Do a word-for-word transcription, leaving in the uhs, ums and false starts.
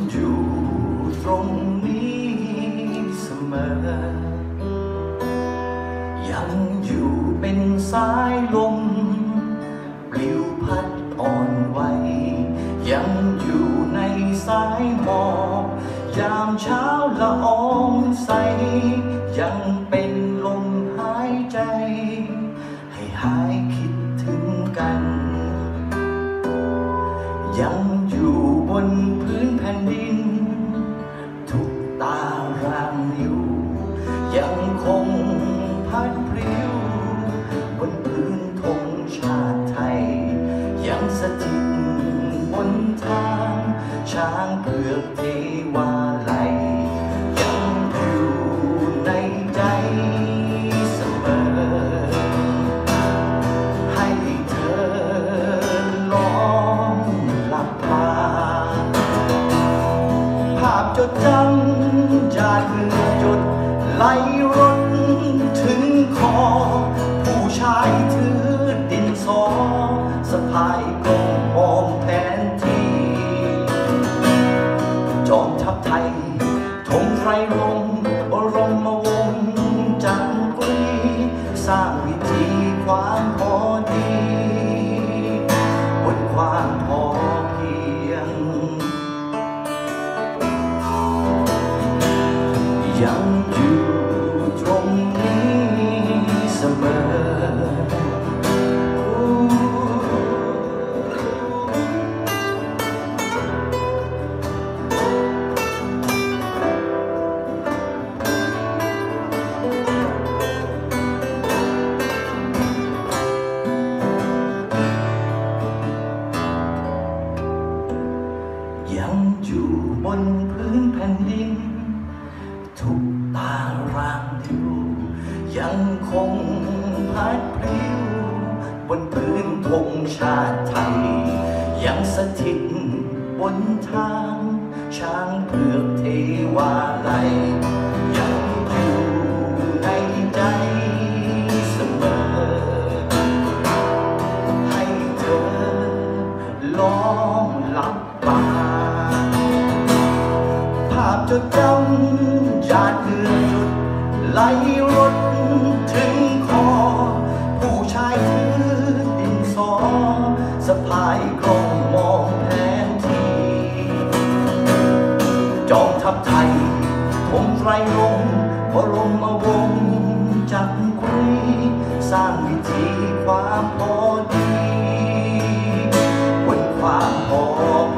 อยู่ตรงนี้เสมอยังอยู่เป็นสายลมปลิวพัดอ่อนไหวยังอยู่ในสายหมอกยามเช้าละอองใสยังเป็นลมหายใจให้หายคิดถึงกันยังอยู่บนพื้นแผ่นดินทุกตารางนิ้วยังคงพัดพริ้วบนพื้นธงชาติไทยยังสถิตบนทางช้างเผือกเทวาลัยยังอยู่ในใจเสมอให้เธอลองหลับตาภาพจดจำจากเหงื่อหยดไหลรดถึงคอผู้ชายถือดินสอสะพายกล้องมองแผนที่จอมทัพไทยธงไตรรงค์บรมวงศ์จักรีสร้างวิถีความพอดีบนความพอเพียงยังอยู่ตรงนี้เสมอยังอยู่บนพื้นแผ่นดินทุกตารางนิ้วยังคงพัดพริ้วบนพื้นธงชาติไทยยังสถิตบนทางช้างเผือกเทวาลัยยังอยู่ในใจเสมอให้เธอลองหลับตาภาพจดจำหยาดเหงื่อหยดไหลรดถึงคอผู้ชายถือดินสอสะพายกล้องมองแผนที่จอมทัพไทยธงไตรรงค์บรมวงศ์จักรีสร้างวิถีความพอดีบนความพอ